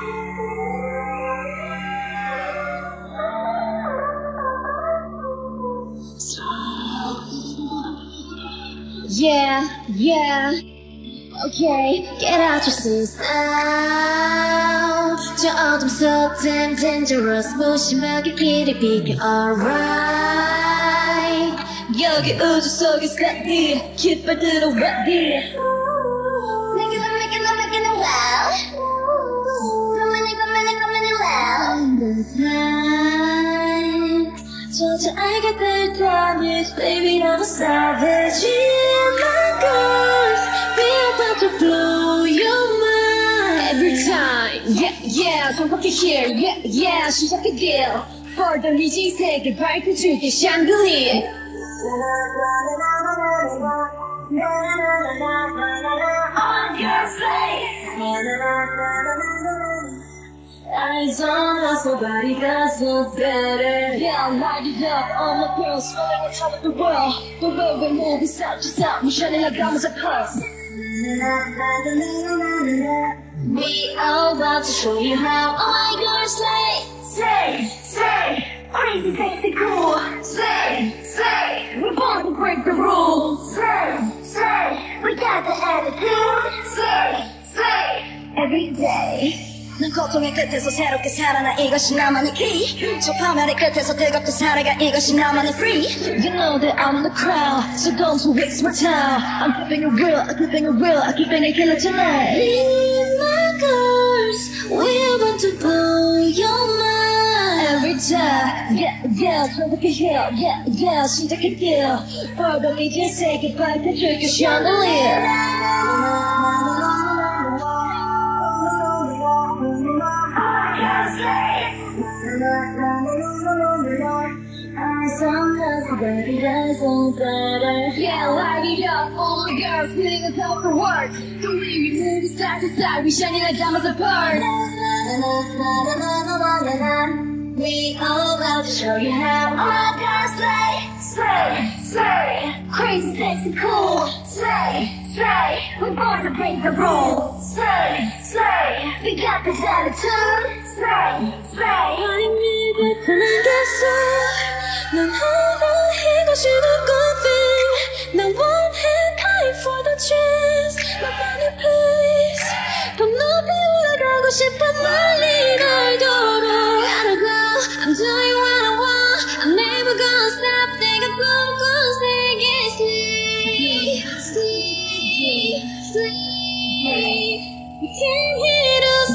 Yeah, yeah. Okay, get out your seats now. 저 어둠 속 damn dangerous 무심하게 길을 비켜 alright. 여기 우주 속에 steady 깃발들어 ready. Make it loud. Come in time. 저저 알게 될 damage baby I'm a savage in my girls. We're about to blow your mind every time. Yeah, yeah, 손꼽기 here. Yeah, yeah, 시작해 deal. Further 이지 세계 밝혀줄게 샹글리. On your slate. Eyes on us, nobody does no better. Yeah, light it up, all my girls falling on top of the world. The way we move is side to side, we shining like diamonds and pearls. We are about to show you how all my girls slay. Crazy, sexy, cool. Slay. We're born to break the rules. Slay. We got the attitude. Slay. Every day. 난 고통의 끝에서 새롭게 살아나 이것이 나만의 키. 저 파멸의 끝에서 뜨겁게 살아가 이것이 나만의 free. You know that I'm the crowd, so don't waste my time. I'm keeping it real, I'm keeping it killer tonight. Leave my girls, we're about to blow your mind. Every time, yeah, 저렇게 해요, yeah, 시작해 deal. Further 이제 세계 밝혀줄게 chandelier. Yeah, light it up, all the girls feeling on top of the world. The way we move side to side, we shining like diamonds and pearls. We all about to show you how all my girls slay. Crazy, sexy, cool. Slay. We're born to break the rules. Slay. We got the attitude. Slay. I'm never gonna get so. 넌 하나 이것이 the good thing. 난 one hand high for the chance. 나만의 place. 더 높이 올라가고 싶어 멀리 널도록. Gotta go. I'm doing what I want. I'm never gonna stop. 내가 꿈꾼 세계 sleep. You can't hit us.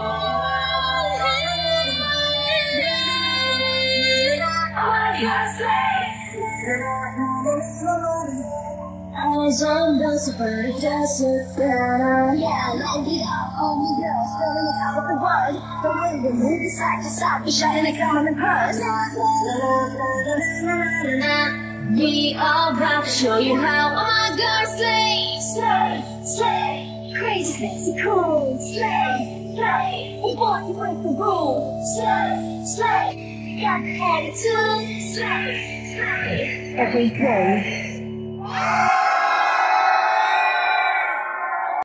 Eyes on the super desert better. Yeah, light it up, all my girls feeling on top of the world. The way we move side to side, we shining like diamonds and pearls. We are about to show you how all my girls slay. Crazy, sexy, cool. Slay. We're born to break the rules. Slay. Got the attitude. Slay. Every day.